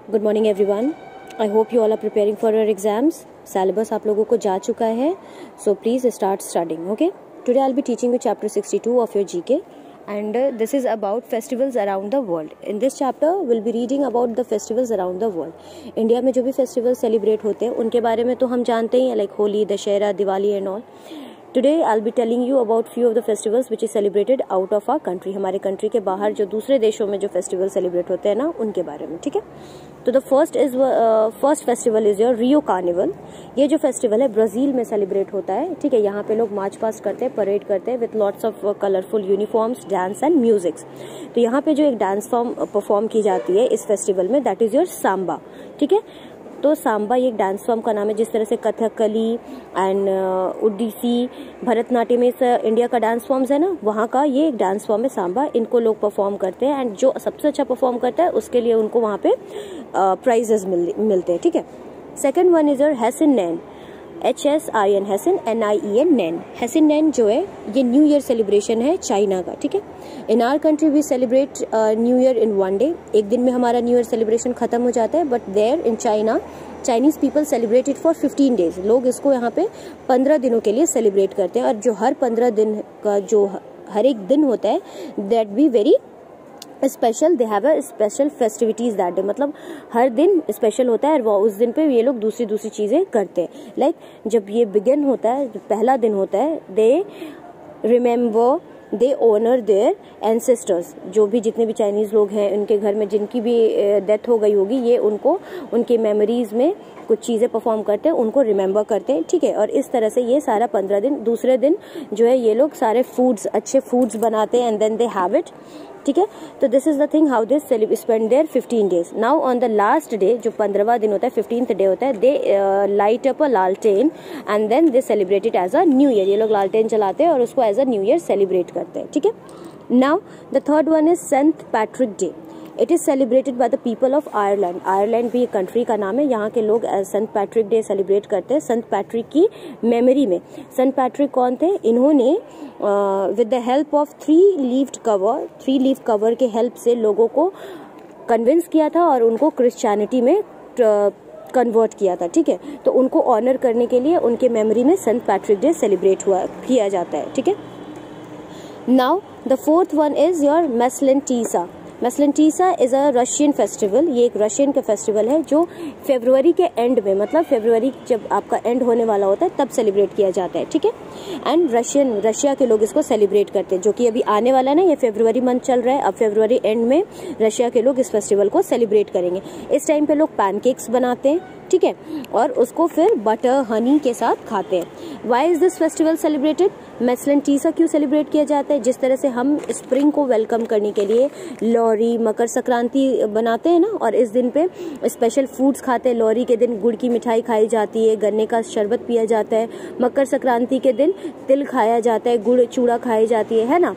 Good morning everyone. I hope you all are preparing for your exams. Syllabus आप लोगों को जा चुका है, so please start studying. Okay, today I will be teaching you chapter 62 of your GK and this is about festivals around the world. In this chapter we'll be reading about the festivals around the world. India में जो भी festival celebrate होते हैं उनके बारे में तो हम जानते ही हैं, like Holi, Dussehra, Diwali and all. Today I'll be telling you about few of the festivals which is celebrated out of our country. हमारे कंट्री के बाहर जो दूसरे देशों में जो फेस्टिवल सेलिब्रेट होते हैं ना, उनके बारे में. ठीक है, तो the first festival is your Rio carnival. ये जो फेस्टिवल है ब्राजील में सेलिब्रेट होता है. ठीक है, यहाँ पे लोग मार्च पास्ट करते हैं, परेड करते हैं with lots of colourful uniforms, dance and musics. तो यहाँ पे जो एक डांस फॉर्म परफॉर्म की जाती है इस फेस्टिवल में, दैट इज योर सांबा. ठीक है, तो सांबा ये एक डांस फॉर्म का नाम है, जिस तरह से कथकली एंड ओडिसी, भरतनाट्यम इस इंडिया का डांस फॉर्म्स है ना, वहाँ का ये एक डांस फॉर्म है सांबा. इनको लोग परफॉर्म करते हैं एंड जो सबसे अच्छा परफॉर्म करता है उसके लिए उनको वहाँ पे प्राइजेस मिलते हैं. ठीक है, second one is your Hsin Nien. HSIN Hsin, NIEN Nien. Hsin Nien जो है ये न्यू ईयर सेलिब्रेशन है चाइना का. ठीक है, in our country we celebrate new year in one day. एक दिन में हमारा न्यू ईयर सेलिब्रेशन खत्म हो जाता है, but there in China Chinese people celebrate it for 15 days. लोग इसको यहाँ पे 15 दिनों के लिए सेलिब्रेट करते हैं, और जो हर 15 दिन का जो हर एक दिन होता है that be very special. They have a special festivities that day. मतलब हर दिन स्पेशल होता है और वो उस दिन पे ये लोग दूसरी चीजें करते हैं. लाइक जब ये बिगिन होता है, जो पहला दिन होता है, they remember, they honour their ancestors. जो भी जितने भी चाइनीज लोग हैं उनके घर में जिनकी भी डेथ हो गई होगी, ये उनको उनके मेमोरीज में कुछ चीजें परफॉर्म करते हैं, उनको रिमेम्बर करते हैं. ठीक है, और इस तरह से ये सारा 15 दिन, दूसरे दिन जो है ये लोग सारे फूड्स, अच्छे फूड्स बनाते हैं and then they have it. ठीक है, तो this is the thing how they spend their 15 days. Now on the last day, जो 15वां दिन होता है, 15th डे होता है, दे लाइट अप अ लालटेन and then they celebrate it as a new year. ये लोग लालटेन चलाते हैं और उसको as a new year celebrate करते हैं. ठीक है, now the third one is Saint Patrick day. It is celebrated by the people of Ireland. Ireland भी एक कंट्री का नाम है. यहाँ के लोग सेंट पैट्रिक डे सेलिब्रेट करते हैं सेंट पैट्रिक की मेमोरी में. सेंट पैट्रिक कौन थे? इन्होंने with the help of 3 leaf clover के हेल्प से लोगों को कन्विंस किया था और उनको क्रिश्चियनिटी में कन्वर्ट किया था. ठीक है, तो उनको ऑनर करने के लिए उनके मेमोरी में सेंट पैट्रिक डे सेलिब्रेट किया जाता है. ठीक है, now the fourth one is your Maslenitsa. Maslenitsa is a Russian festival. ये एक रशियन का फेस्टिवल है जो फरवरी के एंड में, मतलब फरवरी जब आपका एंड होने वाला होता है तब सेलिब्रेट किया जाता है. ठीक है, एंड रशिया के लोग इसको सेलिब्रेट करते हैं, जो कि अभी आने वाला है ना, ये फरवरी मंथ चल रहा है. अब फरवरी एंड में रशिया के लोग इस फेस्टिवल को सेलिब्रेट करेंगे. इस टाइम पे लोग पैनकेक्स बनाते हैं. ठीक है, और उसको फिर बटर हनी के साथ खाते हैं. Why is this festival celebrated? Maslenitsa क्यों सेलिब्रेट किया जाता है? जिस तरह से हम स्प्रिंग को वेलकम करने के लिए लोहरी, मकर संक्रांति बनाते हैं ना, और इस दिन पे स्पेशल फूड्स खाते हैं. लोहरी के दिन गुड़ की मिठाई खाई जाती है, गन्ने का शरबत पिया जाता है. मकर संक्रांति के दिन तिल खाया जाता है, गुड़ चूड़ा खाई जाती है ना.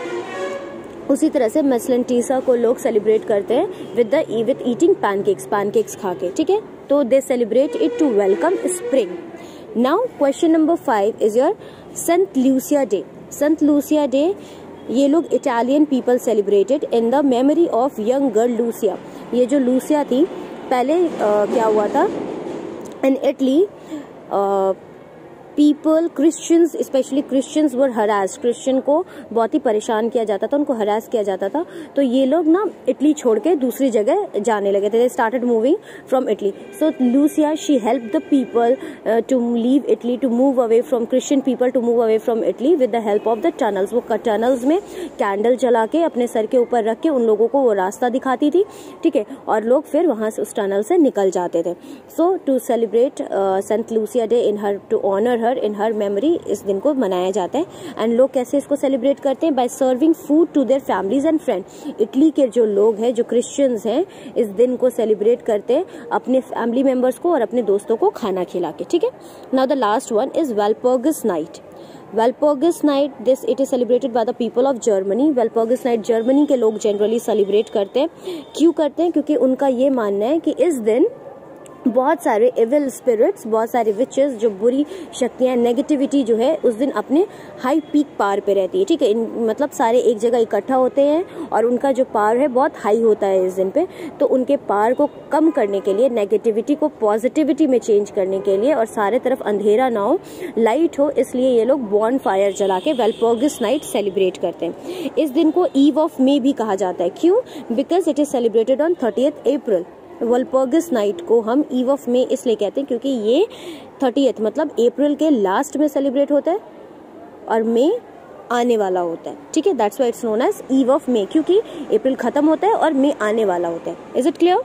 उसी तरह से मैसलेंटीसा को लोग सेलिब्रेट करते हैं विद ईटिंग पैनकेक्स खा के. ठीक है, तो they celebrate it to welcome spring. Now question number 5 is your Saint Lucia day. Saint Lucia day ये लोग Italian people celebrated in the memory of young girl Lucia. ये जो लूसिया थी, पहले क्या हुआ था in Italy, people, Christians, specially Christians were harass. Christian को बहुत ही परेशान किया जाता था, उनको हरास किया जाता था. तो ये लोग ना इटली छोड़ के दूसरी जगह जाने लगे थे. They started moving from Italy. So Lucia she help the people to leave Italy, to move away from Christian people, to move away from Italy with the help of the tunnels. वो tunnels में candle जला के अपने sir के ऊपर रख के उन लोगों को वो रास्ता दिखाती थी. ठीक है, और लोग फिर वहां से उस टनल से निकल जाते थे. So to celebrate Saint Lucia day in her, to honour in her memory, इस दिन को मनाया जाता है. एंड लोग कैसे इसको सेलिब्रेट करते हैं? By serving food to their families and friend. Italy के जो लोग हैं, जो क्रिश्चियंस हैं, इस दिन को सेलिब्रेट करते हैं अपने फैमिली मेंबर्स को और अपने दोस्तों को खाना खिला के. ठीक है, now the last one is Walpurgis night. Walpurgis night, this it is celebrated by the people of Germany. Walpurgis night Germany के लोग जनरली सेलिब्रेट करते हैं. क्यों करते हैं? क्योंकि उनका ये मानना है कि इस दिन बहुत सारे एविल स्पिरिट्स, बहुत सारे विचेस, जो बुरी शक्तियां, नेगेटिविटी जो है उस दिन अपने हाई पीक पावर पे रहती है, ठीक है। मतलब सारे एक जगह इकट्ठा होते हैं और उनका जो पावर है बहुत हाई होता है इस दिन पे। तो उनके पावर को कम करने के लिए, नेगेटिविटी को पॉजिटिविटी में चेंज करने के लिए, और सारे तरफ अंधेरा ना हो, लाइट हो, इसलिए ये लोग बॉन फायर जला के वाल्परगिस नाइट सेलिब्रेट करते हैं। इस दिन को ईव ऑफ मे भी कहा जाता है। क्यों? Because it is celebrated on 30th April. Walpurgis night को हम ईव ऑफ मे इसलिए कहते हैं क्योंकि ये 30th मतलब अप्रैल के लास्ट में सेलिब्रेट होता है और मे आने वाला होता है, ठीक है। That's why it's known as eve of May, क्योंकि अप्रैल खत्म होता है और मे आने वाला होता है। Is it clear?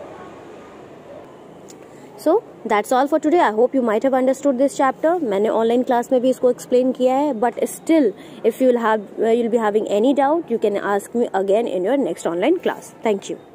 So that's all for today. I hope you might have understood this chapter. मैंने ऑनलाइन क्लास में भी इसको एक्सप्लेन किया है, but still if you'll be having any doubt, you can ask me again in your next online class. Thank you.